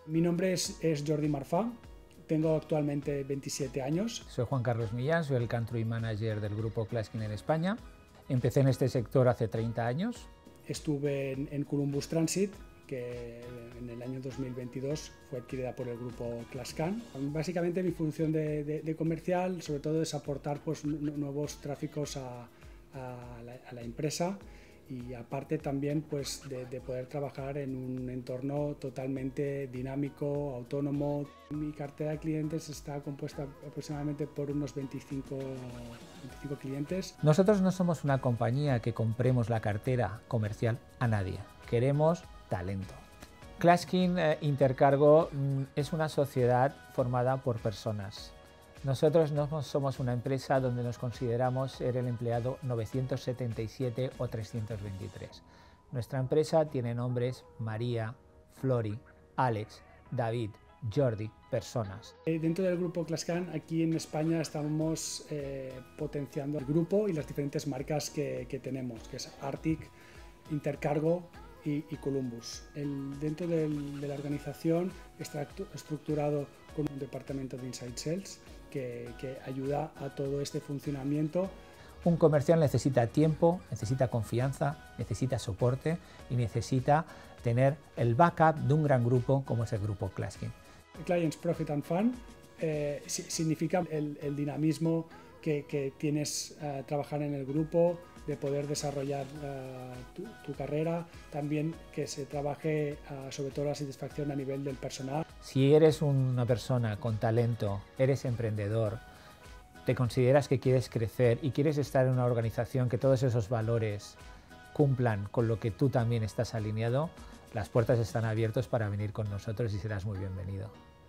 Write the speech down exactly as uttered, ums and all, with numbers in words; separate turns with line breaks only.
Mi nombre es, es Jordi Marfà, tengo actualmente veintisiete años.
Soy Juan Carlos Millán, soy el Country Manager del grupo Claskin en España. Empecé en este sector hace treinta años.
Estuve en, en Columbus Transit, que en el año dos mil veintidós fue adquirida por el grupo Clascan. Básicamente mi función de, de, de comercial sobre todo es aportar pues, nuevos tráficos a, a, la, a la empresa, y aparte también pues, de, de poder trabajar en un entorno totalmente dinámico, autónomo. Mi cartera de clientes está compuesta aproximadamente por unos veinticinco, veinticinco clientes.
Nosotros no somos una compañía que compremos la cartera comercial a nadie, queremos talento. Claskin eh, Intercargo mm, es una sociedad formada por personas. Nosotros no somos una empresa donde nos consideramos ser el empleado novecientos setenta y siete o trescientos veintitrés. Nuestra empresa tiene nombres María, Flori, Alex, David, Jordi, personas.
Dentro del grupo Clascan, aquí en España estamos eh, potenciando el grupo y las diferentes marcas que, que tenemos, que es Arctic, Intercargo y, y Columbus. El, dentro del, de la organización está estructurado con un departamento de Inside Sales que, que ayuda a todo este funcionamiento.
Un comercial necesita tiempo, necesita confianza, necesita soporte y necesita tener el backup de un gran grupo como es el grupo Claskin.
Clients Profit and Fun eh, significa el, el dinamismo que, que tienes uh, trabajar en el grupo, de poder desarrollar uh, tu, tu carrera, también que se trabaje uh, sobre todo la satisfacción a nivel del personal.
Si eres una persona con talento, eres emprendedor, te consideras que quieres crecer y quieres estar en una organización que todos esos valores cumplan con lo que tú también estás alineado, las puertas están abiertas para venir con nosotros y serás muy bienvenido.